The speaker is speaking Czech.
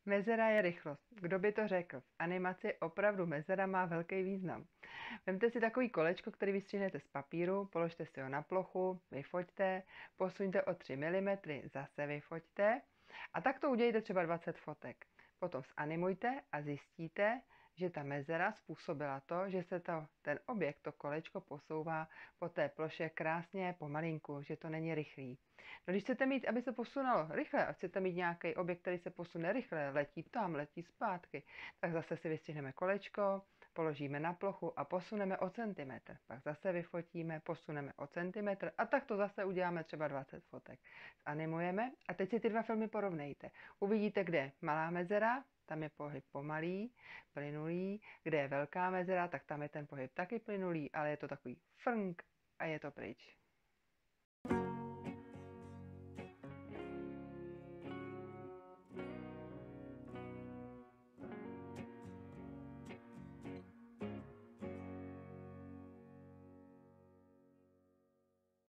Mezera je rychlost. Kdo by to řekl? V animaci opravdu mezera má velký význam. Vemte si takový kolečko, který vystřihnete z papíru, položte si ho na plochu, vyfoťte, posuňte o 3 mm, zase vyfoťte a tak to udělejte třeba 20 fotek. Potom zanimujte a zjistíte, že ta mezera způsobila to, že se ten objekt, to kolečko posouvá po té ploše krásně pomalinku, že to není rychlý. No když chcete mít, aby se posunulo rychle a chcete mít nějaký objekt, který se posune rychle, letí tam, letí zpátky, tak zase si vystřihneme kolečko, položíme na plochu a posuneme o centimetr. Pak zase vyfotíme, posuneme o centimetr a tak to zase uděláme třeba 20 fotek. Zanimujeme a teď si ty dva filmy porovnejte. Uvidíte, kde je malá mezera, tam je pohyb pomalý, plynulý, kde je velká mezera, tak tam je ten pohyb taky plynulý, ale je to takový frnk a je to pryč.